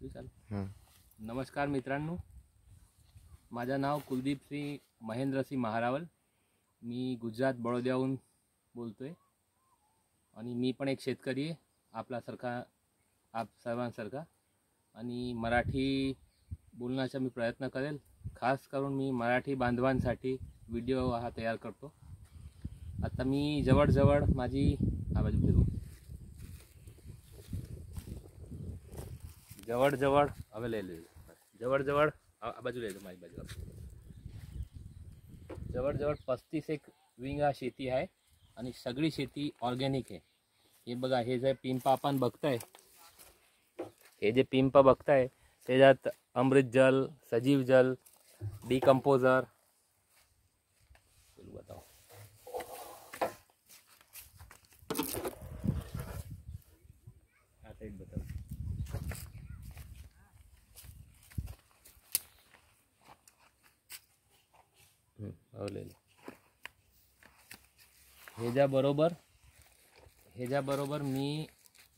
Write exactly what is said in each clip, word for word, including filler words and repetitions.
हां. नमस्कार मित्रांनो, माझं नाव कुलदीप सिंह महेंद्र सिंह महारावल. मी गुजरात बडोद्याहून बोलतोय आणि मी पण एक शेतकरी आहे आपल्यासारखा, आप सर्वांसारखा. आणि मराठी बोलण्याचा मी प्रयत्न करेल. खास करून मी मराठी बांधवांसाठी व्हिडिओ हा तयार करतो. आता मी जवळजवळ माझी आवाज फिरू जवळजवळ अवेलेबल जवळजवळ बाजूला येतो माझी बाजूला जवळजवळ पस्तीस एक विंगा शेती आहे आणि सगळी शेती ऑर्गॅनिक आहे. हे बघा, हे जे पिंप आपण बघताय, हे जे पिंप बघताय त्याच्यात अमृत जल, सजीव जल, डिकम्पोजर, बताओ आता एक बताओ ह्याच्याबरोबर ह्याच्याबरोबर मी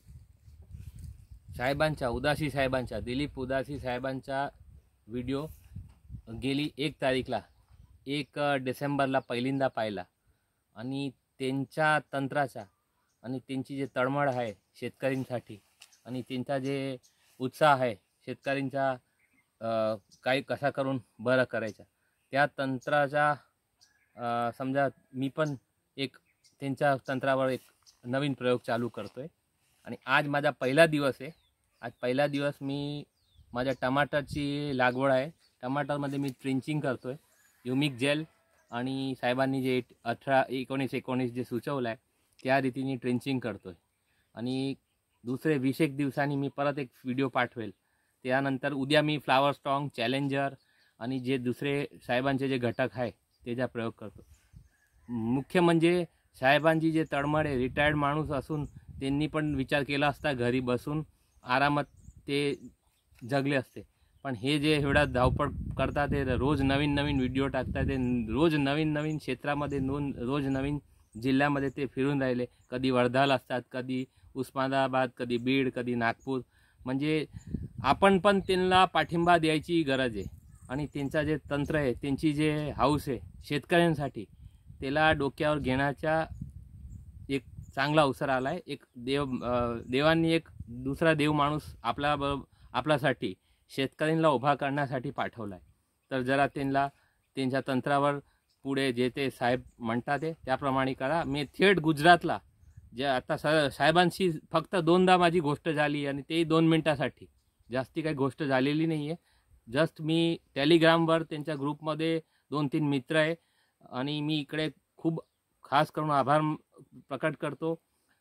साहेबांच्या उदासी साहेबांच्या दिलीप उदासी साहेबांचा व्हिडिओ गेली एक तारीखला एक डिसेंबरला पहिल्यांदा पाहिला आणि त्यांच्या तंत्राचा आणि त्यांची जे तळमळ आहे शेतकऱ्यांसाठी आणि त्यांचा जे उत्साह आहे शेतकऱ्यांचा काही कसा करून बरं करायचा त्या तंत्राचा समजा मी पण एक त्यांच्या तंत्रावर एक नवीन प्रयोग चालू करतोय. आणि आज माझा पहिला दिवस आहे. आज पहिला दिवस मी माझ्या टमाटरची लागवड आहे. टमाटरमध्ये मी ट्रेंचिंग करतोय. युमिक जेल आणि साहेबांनी जे अठरा एकोणीस एकोणीस जे सुचवलं आहे त्या रीतीने ट्रेंचिंग करतोय. आणि दुसरे वीस एक दिवसांनी मी परत एक व्हिडिओ पाठवेल. त्यानंतर उद्या मी फ्लावर स्ट्रॉंग, चॅलेंजर आणि जे दुसरे साहेबांचे जे घटक आहे त्याचा प्रयोग करतो. मुख्य म्हणजे साहेबांची जे तळमळ आहे, रिटायर्ड माणूस असून त्यांनी पण विचार केला असता घरी बसून आरामात ते जगले असते. पण हे जे एवढा धावपळ करतात, ते रोज नवीन नवीन व्हिडिओ टाकतात, ते रोज नवीन नवीन क्षेत्रामध्ये नोंद रोज नवीन जिल्ह्यामध्ये ते फिरून राहिले. कधी वर्धाला असतात, कधी उस्मानाबाद, कधी बीड, कधी नागपूर. म्हणजे आपण पण त्यांना पाठिंबा द्यायची गरज आहे. आणि त्यांचा जे तंत्र आहे, त्यांची जे हाऊस आहे शेतकऱ्यांसाठी, त्याला डोक्यावर घेण्याचा एक चांगला अवसर आला आहे. एक देव देवांनी एक दुसरा देव माणूस आपल्या आपल्यासाठी शेतकऱ्यांना उभा करण्यासाठी पाठवला आहे. तर जरा त्यांना त्यांच्या तंत्रावर पुढे जे ते साहेब म्हणतात ते त्याप्रमाणे करा. मी थेट गुजरातला जे आता सा साहेबांशी फक्त दोनदा माझी गोष्ट झाली आणि तेही दोन मिनटासाठी, जास्ती काही गोष्ट झालेली नाही आहे. जस्ट मी टेलिग्रामवर त्यांच्या ग्रुपमध्ये दोन तीन मित्र आहे आणि मी इकडे खूप खास करून आभार प्रकट करतो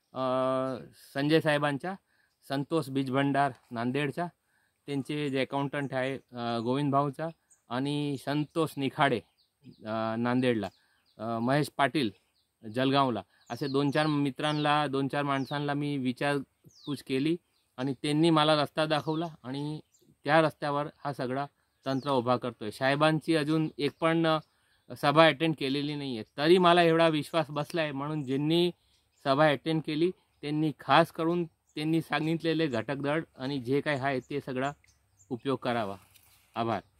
संजय साहेबांचा, संतोष बीजभंडार नांदेडचा, त्यांचे जे अकाउंटंट आहे गोविंद भाऊचा, आणि संतोष निखाडे नांदेडला, महेश पाटील जळगावला, असे दोन चार मित्रांना दोन चार माणसांना मी विचारपूस केली आणि त्यांनी मला रस्ता दाखवला आणि त्या रस्त्यावर हा सगळा तंत्र उभा करतोय. साहेबांची अजून एक पण सभा अटेंड केलेली नाही आहे, तरी मला एवढा विश्वास बसला आहे. म्हणून ज्यांनी सभा अटेंड केली त्यांनी खास करून त्यांनी सांगितलेले घटकदळ आणि जे काही आहे ते सगळा उपयोग करावा. आभार.